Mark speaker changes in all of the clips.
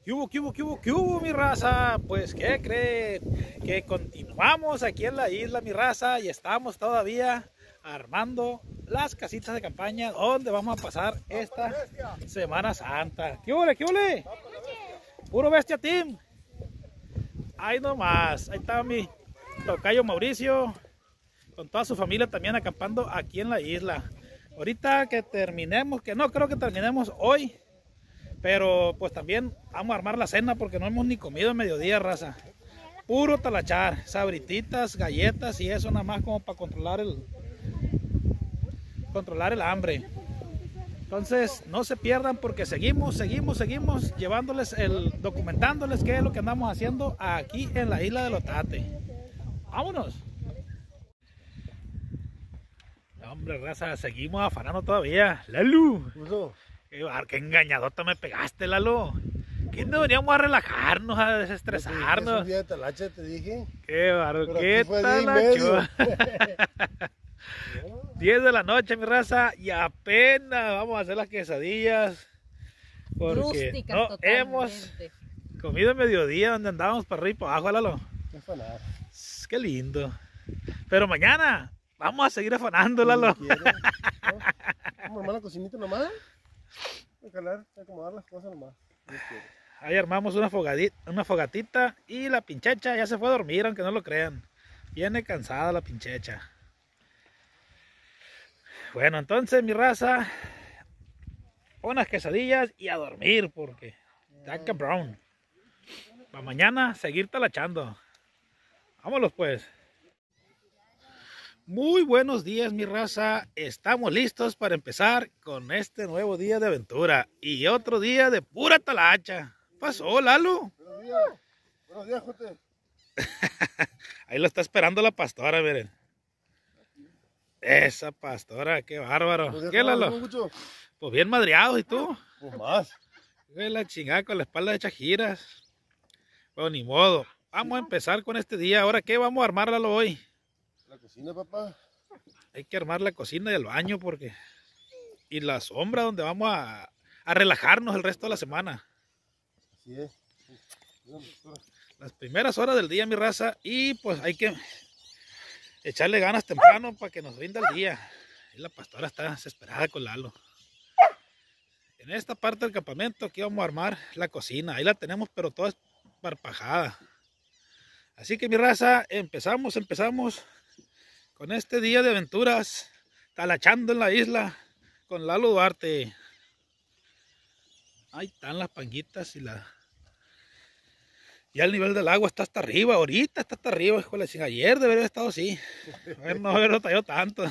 Speaker 1: ¿Qué hubo, mi raza? Pues, ¿qué creen? Que continuamos aquí en la isla, mi raza, y estamos todavía armando las casitas de campaña donde vamos a pasar esta Semana Santa. ¿Qué hubo? ¿Qué hubo? Puro bestia team. Ahí nomás, ahí está mi tocayo Mauricio, con toda su familia también acampando aquí en la isla. Ahorita que terminemos, que no creo que terminemos hoy, pero pues también vamos a armar la cena porque no hemos ni comido en mediodía, raza. Puro talachar, sabrititas, galletas y eso nada más como para controlar el hambre. Entonces no se pierdan porque seguimos llevándoles documentándoles qué es lo que andamos haciendo aquí en la isla del Otate. Vámonos. Hombre, raza, seguimos afanando todavía. Lalo. Qué engañadota me pegaste, Lalo. ¿Qué no veníamos a relajarnos, a desestresarnos?
Speaker 2: Es un día de talacha, te dije.
Speaker 1: Qué barro, qué talacho. 10 de la noche, mi raza, y apenas vamos a hacer las quesadillas. Porque
Speaker 3: rústicas,
Speaker 1: no
Speaker 3: totalmente.
Speaker 1: hemos comido en mediodía donde andábamos para arriba y para abajo, Lalo.
Speaker 2: Qué fanado.
Speaker 1: Qué lindo. Pero mañana vamos a seguir afanando, Lalo.
Speaker 2: Vamos a armar la cocinita nomás. Voy a calar, acomodar las cosas nomás.
Speaker 1: Ahí armamos una fogatita y la pinchecha ya se fue a dormir, aunque no lo crean. Viene cansada la pinchecha. Bueno, entonces mi raza, unas quesadillas y a dormir porque está cabrón. Para mañana seguir talachando. Vámonos pues. Muy buenos días, mi raza. Estamos listos para empezar con este nuevo día de aventura y otro día de pura talacha. ¿Pasó, Lalo?
Speaker 2: Buenos días. Buenos días, Jote.
Speaker 1: Ahí lo está esperando la pastora, miren. Esa pastora, qué bárbaro. ¿Qué, Lalo? Pues bien madreado, ¿y tú?
Speaker 2: Pues más.
Speaker 1: La chingada con la espalda hecha giras. Bueno, ni modo. Vamos a empezar con este día. ¿Ahora qué vamos a armar, Lalo, hoy?
Speaker 2: La cocina, papá.
Speaker 1: Hay que armar la cocina y el baño porque... Y la sombra donde vamos a relajarnos el resto de la semana.
Speaker 2: Así es.
Speaker 1: Las primeras horas del día, mi raza. Y pues hay que echarle ganas temprano para que nos rinda el día. Y la pastora está desesperada con Lalo. En esta parte del campamento aquí vamos a armar la cocina. Ahí la tenemos, pero toda esparpajada. Así que mi raza, empezamos con este día de aventuras, talachando en la isla con Lalo Duarte. Ahí están las panguitas y ya el nivel del agua está hasta arriba, ahorita está hasta arriba, hijo de la chingada. Ayer debería haber estado así, a ver, no haberlo traído tanto.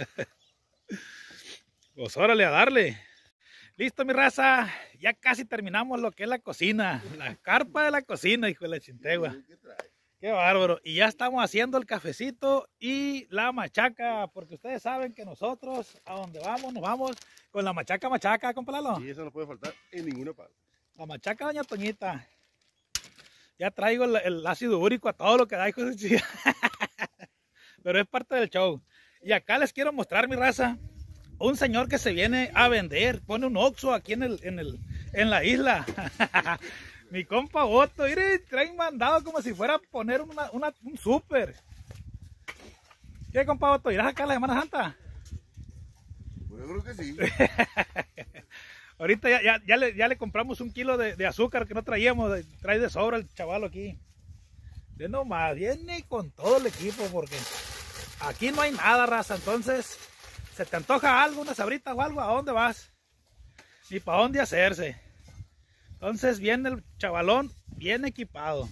Speaker 1: Pues órale, a darle. Listo, mi raza, ya casi terminamos lo que es la cocina, la carpa de la cocina, hijo de la chintegua. Qué bárbaro. Y ya estamos haciendo el cafecito y la machaca, porque ustedes saben que nosotros a donde vamos, nos vamos con la machaca, compa Lalo.
Speaker 2: Sí, eso no puede faltar en ninguna parte.
Speaker 1: La machaca, doña Toñita. Ya traigo el ácido úrico a todo lo que da, hijo de chica. Pero es parte del show. Y acá les quiero mostrar, mi raza, un señor que se viene a vender. Pone un Oxxo aquí en la isla. Mi compa Otto, mire, trae mandado como si fuera a poner un súper. ¿Qué, compa Otto? ¿Irás acá a la Semana Santa?
Speaker 2: Pues yo creo que sí.
Speaker 1: Ahorita ya le compramos 1 kilo de azúcar que no traíamos. Trae de sobra el chaval aquí. De nomás, viene con todo el equipo porque aquí no hay nada, raza. Entonces, ¿se te antoja algo, una sabrita o algo? ¿A dónde vas? Ni para dónde hacerse. Entonces viene el chavalón bien equipado.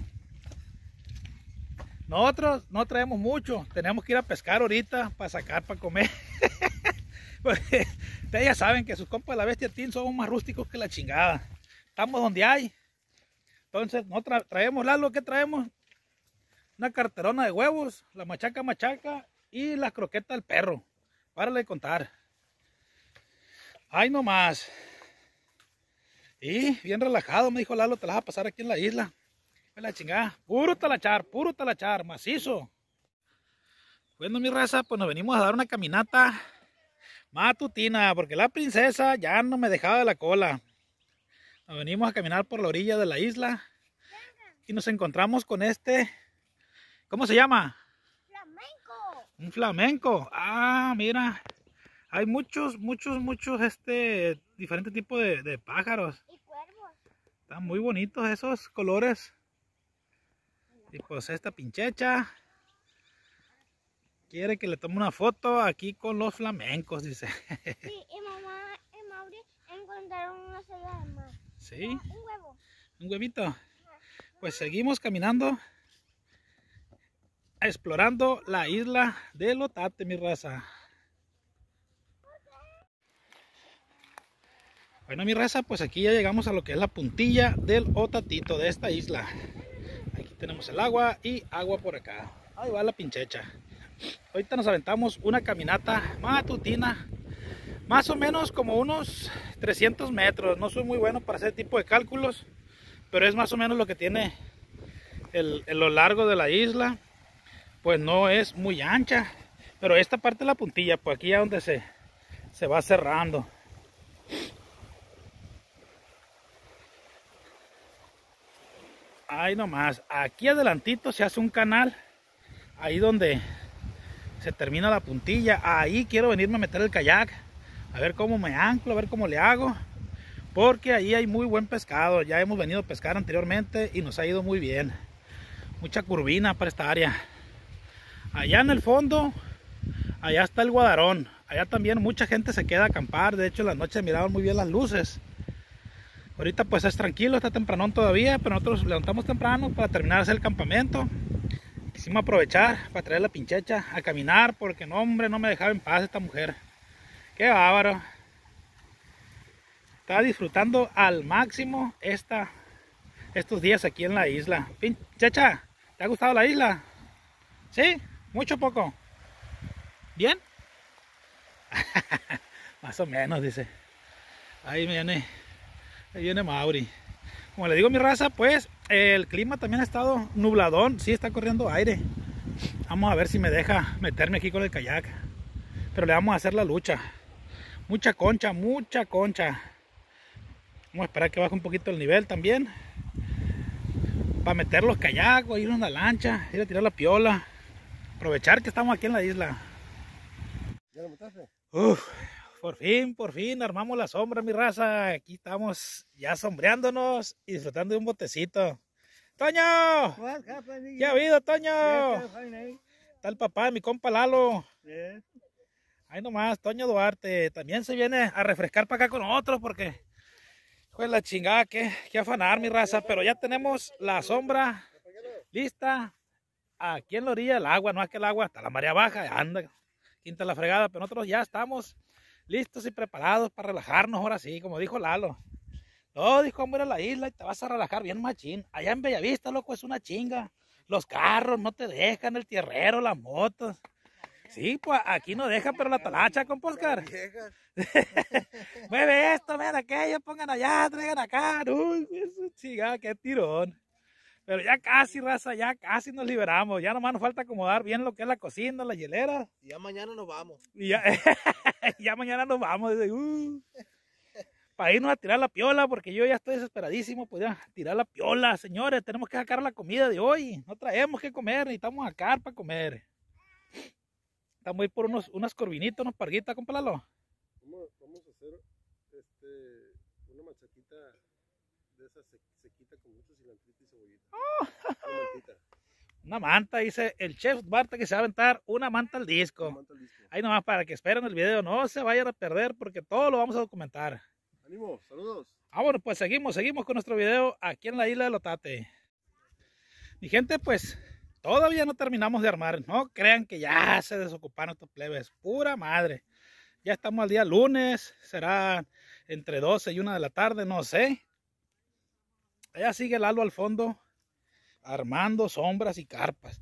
Speaker 1: Nosotros no traemos mucho, tenemos que ir a pescar ahorita para sacar, para comer. Porque ustedes ya saben que sus compas de la Bestia Team somos más rústicos que la chingada. Estamos donde hay. Entonces no traemos, Lalo, ¿qué traemos? Una carterona de huevos, la machaca y las croquetas del perro. Párale de contar. Ay, nomás. Y bien relajado, me dijo Lalo, te las vas a pasar aquí en la isla. La chingada, puro talachar, macizo. Bueno, mi raza, pues nos venimos a dar una caminata matutina, porque la princesa ya no me dejaba de la cola. Nos venimos a caminar por la orilla de la isla y nos encontramos con este, ¿cómo se llama?
Speaker 3: Flamenco.
Speaker 1: Un flamenco. Ah, mira, hay muchos diferentes tipos de pájaros.
Speaker 3: Y cuervos.
Speaker 1: Están muy bonitos esos colores. Y pues esta pinchecha quiere que le tome una foto aquí con los flamencos, dice.
Speaker 3: Sí, y mamá y Mauri encontraron una célula de mar.
Speaker 1: Sí,
Speaker 3: Un huevo.
Speaker 1: un huevito. Pues seguimos caminando, explorando la isla del Otate, mi raza. Bueno, mi raza, pues aquí ya llegamos a lo que es la puntilla del Otatito de esta isla. Aquí tenemos el agua y agua por acá. Ahí va la pinchecha. Ahorita nos aventamos una caminata matutina, más o menos como unos 300 metros. No soy muy bueno para hacer tipo de cálculos, pero es más o menos lo que tiene lo largo de la isla. Pues no es muy ancha, pero esta parte de la puntilla, pues aquí ya donde se va cerrando. Ahí nomás, aquí adelantito se hace un canal, ahí donde se termina la puntilla. Ahí quiero venirme a meter el kayak, a ver cómo me anclo, a ver cómo le hago, porque ahí hay muy buen pescado. Ya hemos venido a pescar anteriormente y nos ha ido muy bien. Mucha curvina para esta área. Allá en el fondo, allá está el Guadarón. Allá también mucha gente se queda a acampar. De hecho, en la noche miraban muy bien las luces. Ahorita pues es tranquilo, está tempranón todavía, pero nosotros levantamos temprano para terminar de hacer el campamento. Quisimos aprovechar para traer la pinchecha a caminar, porque no, hombre, no me dejaba en paz esta mujer. Qué bárbaro. Estaba disfrutando al máximo estos días aquí en la isla. Pinchecha, ¿te ha gustado la isla? ¿Sí? ¿Mucho o poco? ¿Bien? Más o menos, dice. Ahí viene Mauri. Como le digo, mi raza, pues el clima también ha estado nubladón. Sí, está corriendo aire. Vamos a ver si me deja meterme aquí con el kayak. Pero le vamos a hacer la lucha. Mucha concha, mucha concha. Vamos a esperar que baje un poquito el nivel también, para meter los kayaks, o ir a una lancha, ir a tirar la piola. Aprovechar que estamos aquí en la isla.
Speaker 2: ¿Ya lo montaste?
Speaker 1: Uf, por fin armamos la sombra, mi raza. Aquí estamos ya sombreándonos y disfrutando de un botecito. ¡Toño! ¿Qué ha habido, Toño? Está el papá de mi compa Lalo. Ahí nomás, Toño Duarte. También se viene a refrescar para acá con nosotros, porque pues la chingada, que afanar, mi raza. Pero ya tenemos la sombra lista aquí en la orilla del agua. No es que el agua, hasta la marea baja, anda quinta la fregada, pero nosotros ya estamos listos y preparados para relajarnos ahora sí, como dijo Lalo. No, dijo, vamos a ir a la isla y te vas a relajar bien machín. Allá en Bellavista, loco, es una chinga. Los carros no te dejan, el tierrero, las motos. Sí, pues aquí no dejan, pero la talacha, compa Oscar. Mueve esto, ven aquello, pongan allá, traigan acá. Uy, eso chingada, qué tirón. Pero ya casi, raza, ya casi nos liberamos. Ya nomás nos falta acomodar bien lo que es la cocina, la hielera.
Speaker 4: Y ya mañana nos vamos.
Speaker 1: Y ya, ya mañana nos vamos. Para irnos a tirar la piola, porque yo ya estoy desesperadísimo. Pues ya, tirar la piola, señores. Tenemos que sacar la comida de hoy. No traemos que comer, necesitamos sacar para comer. Estamos ahí por unas corvinitas, unos parguitas, compa Lalo.
Speaker 2: Vamos a hacer una machaquita de esa sequita con mucho cilantrito y cebollita. Una mantita.
Speaker 1: Una manta, dice el chef Barta, que se va a aventar una manta al disco.
Speaker 2: Una manta al disco.
Speaker 1: Ahí nomás para que esperen el video, no se vayan a perder, porque todo lo vamos a documentar.
Speaker 2: Ánimo, saludos.
Speaker 1: Bueno, pues seguimos con nuestro video aquí en la isla del Otate. Mi gente, pues todavía no terminamos de armar. No crean que ya se desocuparon estos plebes. Pura madre. Ya estamos al día lunes. Será entre 12 y 1 de la tarde, no sé. Allá sigue Lalo al fondo, armando sombras y carpas.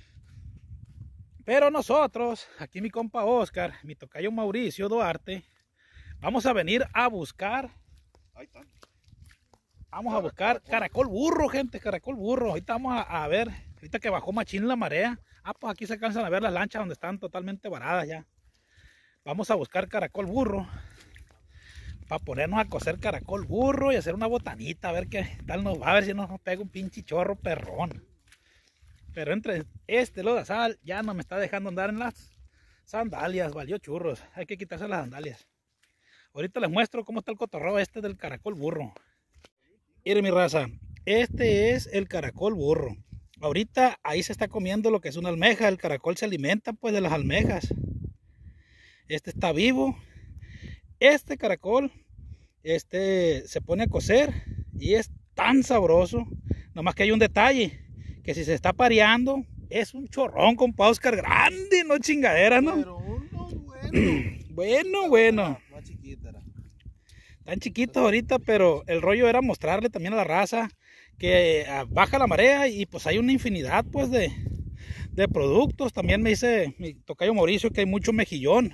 Speaker 1: Pero nosotros, aquí mi compa Oscar, mi tocayo Mauricio Duarte, vamos a venir a buscar.
Speaker 2: Ahí está.
Speaker 1: Vamos a buscar caracol burro, gente, caracol burro. Ahorita vamos a ver, ahorita que bajó machín la marea. Pues aquí se alcanzan a ver las lanchas donde están totalmente varadas ya. Vamos a buscar caracol burro para ponernos a cocer caracol burro y hacer una botanita, a ver qué tal nos va, a ver si nos pega un pinche chorro perrón. Pero entre lodazal ya no me está dejando andar en las sandalias, valió churros, hay que quitarse las sandalias. Ahorita les muestro cómo está el cotorreo del caracol burro. Miren mi raza, este es el caracol burro. Ahorita ahí se está comiendo lo que es una almeja, el caracol se alimenta pues de las almejas. Este está vivo. Este caracol, se pone a cocer y es tan sabroso. Nomás que hay un detalle, que si se está pareando, es un chorrón, compa Oscar, grande, no chingadera, ¿no?
Speaker 2: Pero uno bueno.
Speaker 1: Bueno.
Speaker 2: Más chiquita era.
Speaker 1: Tan chiquitos ahorita, pero el rollo era mostrarle también a la raza que baja la marea y pues hay una infinidad pues de productos. También me dice mi tocayo Mauricio que hay mucho mejillón.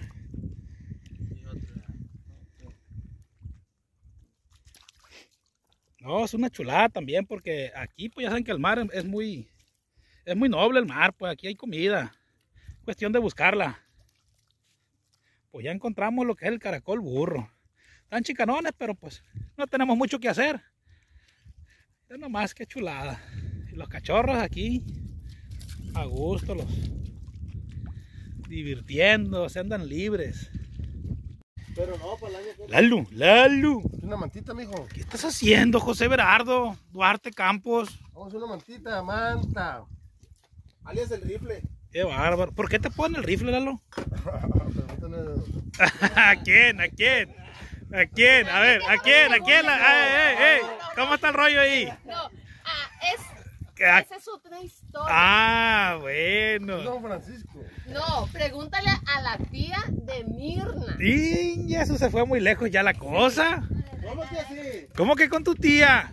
Speaker 1: No, es una chulada también porque aquí pues ya saben que el mar es muy noble el mar, pues aquí hay comida. Cuestión de buscarla. Pues ya encontramos lo que es el caracol burro. Están chicanones, pero pues no tenemos mucho que hacer. Es nomás que chulada. Y los cachorros aquí a gusto, los divirtiendo, se andan libres.
Speaker 2: Pero no, para el año que...
Speaker 1: Lalo.
Speaker 2: Una mantita, mijo.
Speaker 1: ¿Qué estás haciendo, José Berardo Duarte Campos?
Speaker 2: Vamos a una mantita, manta. Alias el rifle.
Speaker 1: Qué bárbaro. ¿Por qué te ponen el rifle, Lalo?
Speaker 2: Pregúntale.
Speaker 1: ¿A quién? ¿A quién? ¿A quién? A ver, ¿a quién? ¿A quién? ¡Ey! ¿Cómo está el rollo ahí?
Speaker 4: No,
Speaker 1: ¿Qué?
Speaker 4: esa es otra historia.
Speaker 1: Ah, bueno.
Speaker 2: Don Francisco.
Speaker 4: No, pregúntale a la tía de Mirna.
Speaker 1: Y eso se fue muy lejos ya la cosa.
Speaker 2: ¿Cómo que así?
Speaker 1: ¿Cómo que con tu tía?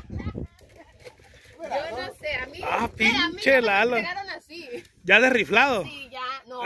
Speaker 4: Yo no sé, a mí,
Speaker 1: Ah,
Speaker 4: mira, a mí
Speaker 1: pinche
Speaker 4: no me
Speaker 1: Lalo.
Speaker 4: pegaron así.
Speaker 1: ¿Ya desriflado?
Speaker 4: Sí, ya, no.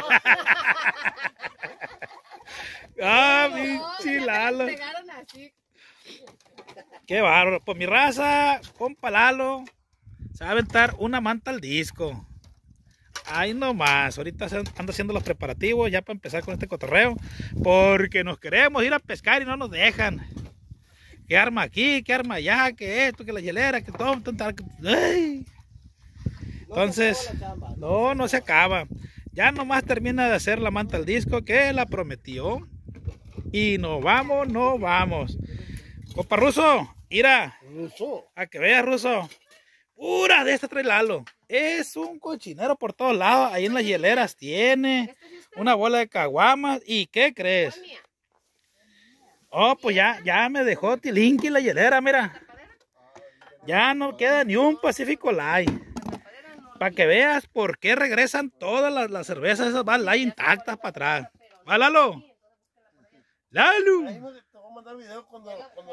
Speaker 1: Ah,
Speaker 4: No,
Speaker 1: pinche
Speaker 4: ya
Speaker 1: Lalo.
Speaker 4: me pegaron así.
Speaker 1: Qué bárbaro. Pues mi raza, compa Lalo, se va a aventar una manta al disco. Ahí nomás. Ahorita ando haciendo los preparativos ya para empezar con este cotorreo. Porque nos queremos ir a pescar y no nos dejan. ¿Qué arma aquí? ¿Qué arma allá? ¿Qué esto? ¿Qué la hielera? ¿Qué todo? ¡Ay! Entonces, no se acaba. Ya nomás termina de hacer la manta al disco que la prometió. Y nos vamos. Compa Ruso, mira,
Speaker 2: Ruso.
Speaker 1: a que veas, Ruso. Pura de esta trae Lalo. Es un cochinero por todos lados. Ahí en las hieleras tiene una bola de caguamas. ¿Y qué crees? Oh, pues ya me dejó tilinqui la hielera, mira. Ya no queda ni un Pacifico Light. Para que veas por qué regresan todas las cervezas esas van Light intactas para atrás. ¿Va, Lalo? ¡Lalo!
Speaker 2: Ahí no te voy a mandar video cuando...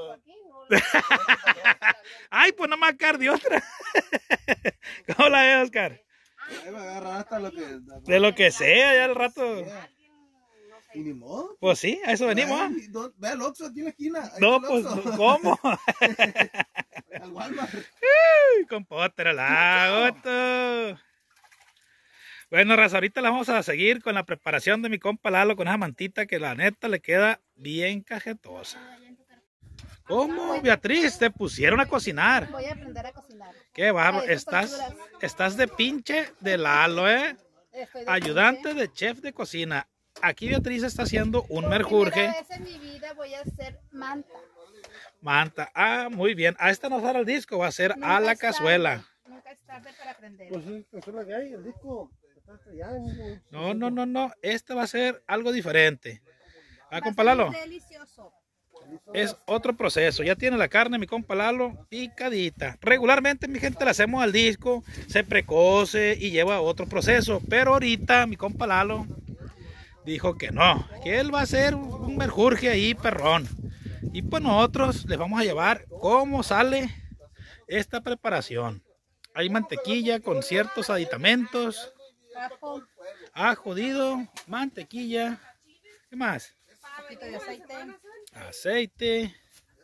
Speaker 1: Ay, pues no me acardi otra. ¿Cómo la ves, Oscar?
Speaker 2: Ahí va a agarrar hasta lo que...
Speaker 1: De lo que sea, ya al rato.
Speaker 2: ¿Y ni modo?
Speaker 1: Pues sí, a eso venimos. ¿Ah?
Speaker 2: Ve al Oxxo aquí en la esquina. Ahí
Speaker 1: No,
Speaker 2: está el
Speaker 1: pues,
Speaker 2: Oxxo.
Speaker 1: ¿cómo?
Speaker 2: Al Walmart.
Speaker 1: Con pótera la goto. Bueno, raza, ahorita la vamos a seguir con la preparación de mi compa Lalo con esa mantita que la neta le queda bien cajetosa. ¿Cómo, Beatriz? Te pusieron a cocinar.
Speaker 4: Voy a aprender a cocinar.
Speaker 1: Qué bárbaro.
Speaker 4: Ay,
Speaker 1: Estás de pinche de Lalo, ¿eh? Ayudante de chef de cocina. Aquí Beatriz está haciendo un merjurje.
Speaker 4: Por primera vez en mi vida voy a hacer
Speaker 1: Manta. Ah, muy bien. A esta no será al disco, va a ser
Speaker 4: Nunca
Speaker 1: a la
Speaker 4: es tarde.
Speaker 1: cazuela.
Speaker 4: Nunca es tarde para aprender.
Speaker 2: Pues sí, eso es lo que hay, el disco. Está estrellado.
Speaker 1: No. Este va a ser algo diferente. ¿Va, compa Lalo?
Speaker 4: Delicioso.
Speaker 1: Es otro proceso. Ya tiene la carne, mi compa Lalo, picadita. Regularmente, mi gente, la hacemos al disco, se precoce y lleva otro proceso. Pero ahorita, mi compa Lalo dijo que no, que él va a hacer un merjurje ahí, perrón. Y pues nosotros les vamos a llevar cómo sale esta preparación. Hay mantequilla con ciertos aditamentos. Ajo jodido, mantequilla. ¿Qué más?
Speaker 4: Un poquito de aceite.
Speaker 1: Aceite.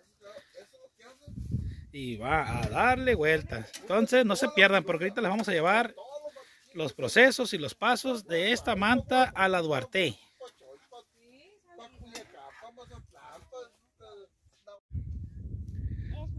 Speaker 1: Y va a darle vueltas. Entonces no se pierdan porque ahorita les vamos a llevar los procesos y los pasos de esta manta a la Duarte.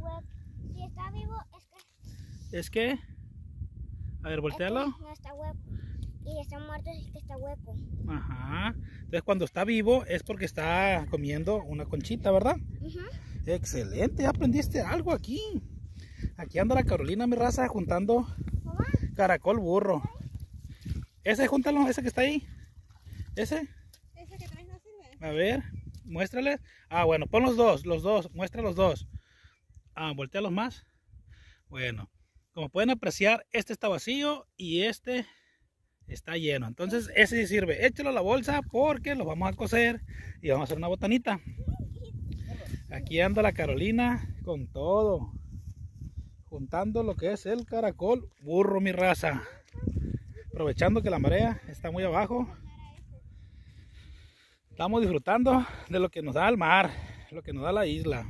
Speaker 3: hueco. Si está vivo,
Speaker 1: ¿Es que? A ver, voltealo.
Speaker 3: no está hueco. Y está muerto, es que está hueco.
Speaker 1: Ajá. Entonces cuando está vivo es porque está comiendo una conchita, ¿verdad?
Speaker 3: Ujú.
Speaker 1: Excelente, ya aprendiste algo aquí. Aquí anda la Carolina, mi raza, juntando
Speaker 3: Mamá,
Speaker 1: caracol burro. Ese, júntalo, ese que está ahí. Ese.
Speaker 4: ¿Ese que traes no sirve?
Speaker 1: A ver, muéstrale. Ah, bueno, pon los dos, muestra los dos. Ah, voltealos más. Bueno, como pueden apreciar, este está vacío y este está lleno. Entonces, ese sí sirve. Échalo a la bolsa porque lo vamos a cocer y vamos a hacer una botanita. Aquí anda la Carolina con todo, juntando lo que es el caracol burro, mi raza. Aprovechando que la marea está muy abajo. Estamos disfrutando de lo que nos da el mar, lo que nos da la isla.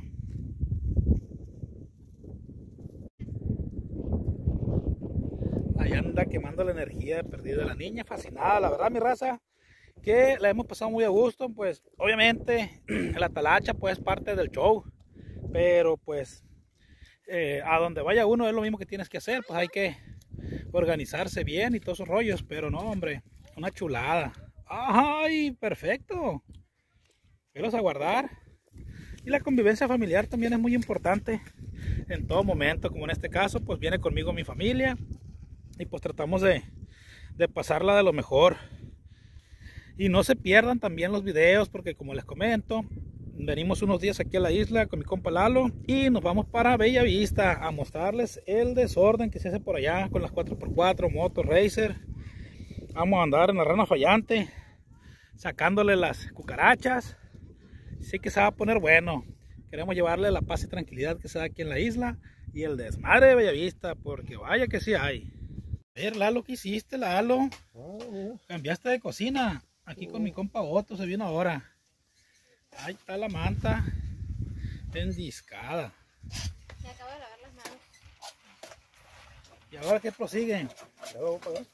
Speaker 1: Ahí anda quemando la energía perdida. La niña fascinada, la verdad, mi raza, que la hemos pasado muy a gusto. Pues obviamente la talacha pues es parte del show, pero pues a donde vaya uno es lo mismo que tienes que hacer. Pues hay que organizarse bien y todos esos rollos, pero no, hombre, una chulada. ¡Ay, perfecto! Velos a guardar. Y la convivencia familiar también es muy importante en todo momento, como en este caso, pues viene conmigo mi familia y pues tratamos de pasarla de lo mejor. Y no se pierdan también los videos, porque como les comento, venimos unos días aquí a la isla con mi compa Lalo y nos vamos para Bella Vista a mostrarles el desorden que se hace por allá con las 4x4 motos racer. Vamos a andar en la rana fallante sacándole las cucarachas. Sí que se va a poner bueno. Queremos llevarle la paz y tranquilidad que se da aquí en la isla y el desmadre de Bella Vista, porque vaya que sí hay. A ver, Lalo, ¿qué hiciste, Lalo? Cambiaste de cocina. Aquí con mi compa Otto se vino ahora. Ahí está la manta endiscada.
Speaker 4: Me acabo de lavar las manos.
Speaker 1: ¿Y ahora qué prosigue?
Speaker 2: Ya lo voy a pagar.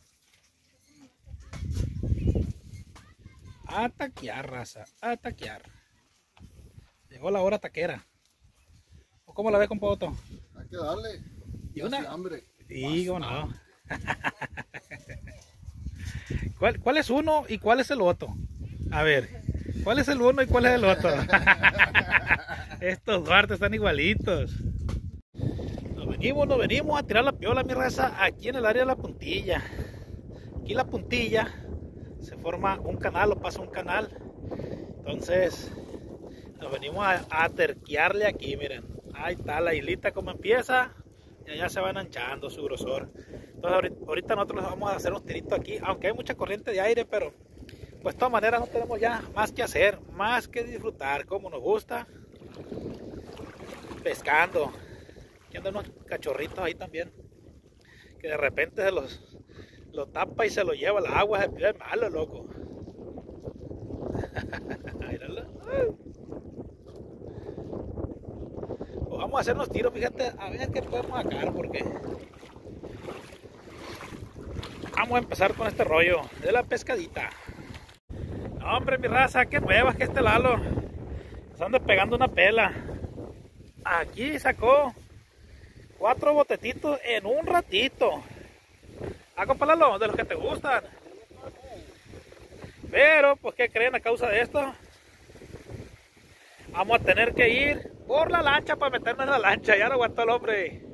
Speaker 1: A taquear, raza, a taquear. Llegó la hora taquera. ¿O cómo la ve, compa Otto?
Speaker 2: Hay que darle.
Speaker 1: ¿Y
Speaker 2: Ya
Speaker 1: una?
Speaker 2: hace hambre.
Speaker 1: Sí, cómo no. ¿Cuál es uno y cuál es el otro? A ver, ¿cuál es el uno y cuál es el otro? Estos Duarte están igualitos. Nos venimos a tirar la piola, mi raza, aquí en el área de la Puntilla. Aquí la Puntilla se forma un canal o pasa un canal. Entonces nos venimos a terquearle aquí, miren. Ahí está la islita como empieza y allá se van anchando su grosor. Entonces ahorita nosotros vamos a hacer un tirito aquí, aunque hay mucha corriente de aire, pero pues de todas maneras no tenemos ya más que hacer, más que disfrutar como nos gusta, pescando. Aquí andan unos cachorritos ahí también, que de repente se lo tapa y se lo lleva al agua, se pide malo, loco. Pues vamos a hacer unos tiros, fíjate, a ver qué podemos sacar, porque vamos a empezar con este rollo de la pescadita. No, hombre, mi raza, qué nuevas que este Lalo nos anda pegando una pela. Aquí sacó 4 botetitos en un ratito. Ah, compa Lalo, de los que te gustan. Pero, pues, ¿qué creen a causa de esto? Vamos a tener que ir por la lancha para meternos en la lancha. Ya no aguantó el hombre.